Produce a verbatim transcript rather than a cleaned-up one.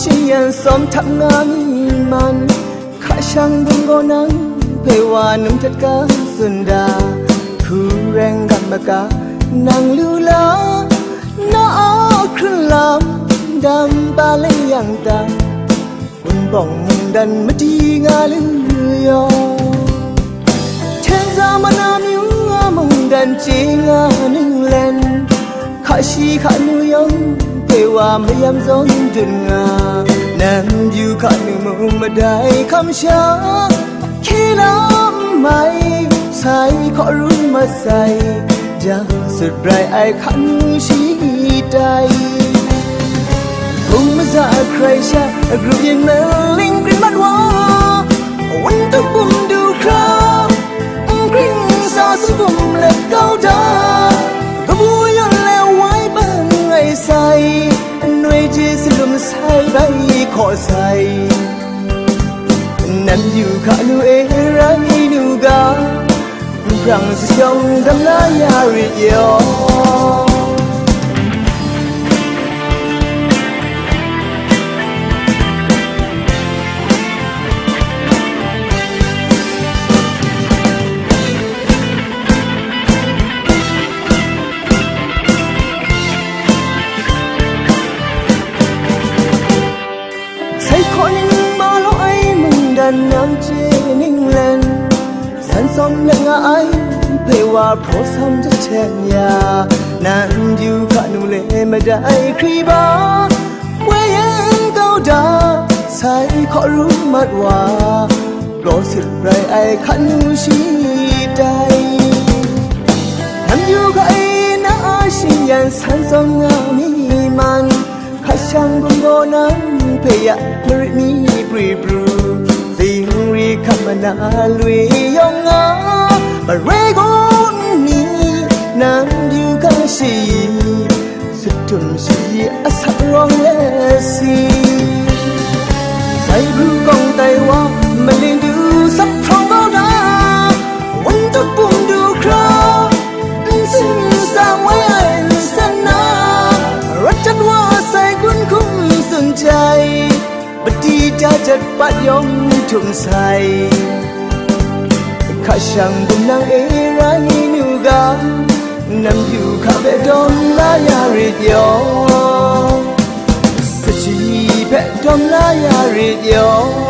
ฉันยังซ้อมทำงานมันข้าช่างบุญก็นั้นเพื่อว่านุ่มจัดการสุนดาผู้แรงกันมากานางลูลาน้าครึ่งลำดำบาเลยยังตาคนบ่องดันมาดีงาลือยอเทนซามานามิวมงดันจีงาหนึ่งเลนข้าชีข้าหนูยองเพื่อว่าไม่ยำซ้อนดุนงานั่งอยู่ข้าหนูมองมาได้คำช้าขี้ลำไม่ใส่ขอรุ่นมาใส่จะสุดไรไอ้ขันชีใจคงไม่จะใครชะกรุบยังเมลิงกลิ่นบัดว่าวันต้องบุ่มดูครากริ่งซาสุบุ่มเล็กเก้าดากระบุยย้อนแล้วไว้บ้างไงใส่หน่วยจีสลุมใส่ใบขอใส่นั่นอยู่ข้าลูเอรังนูกาครั้งสุดยอดดำลายาริยอใส่คนมาล้อไอ้มึงดันน้ำเจนิ่งเล่นสันสมยังไงเพื่อว่าเพราะซ้ำจะแทนยานั่นอยู่ข้าหนูเลยไม่ได้ครีบาเว้ยเก้าดาใส่ขอรู้มัดว่าโปรดสิทธิ์ไรไอ้ขันชีใจนั่นอยู่กับไอ้น้าชิงยันสันสมงามีมันข้าช่างบุญโบนั้นเพียมริมีปรีบรูสิ่งรีคำนาลุยยองงาบารเรกอนนี้นั่งอยู่กับชีสุดจนชีอาศัยร้องเลสีใส่รูกองไตว่ามันเลี้ยงดูสับทองเบาดาวันจะปุ่มดูคราสิ่งสร้างไว้สนารักจัดว่าใส่กุนคุ้มสนใจบัดดีจะจัดปัดยอมทุ่มใส่ข้าช่างบุญนางเอรังนูกานำอยู่ข้าเบดอมลายาริยอสจีเบดอมลายาริยอ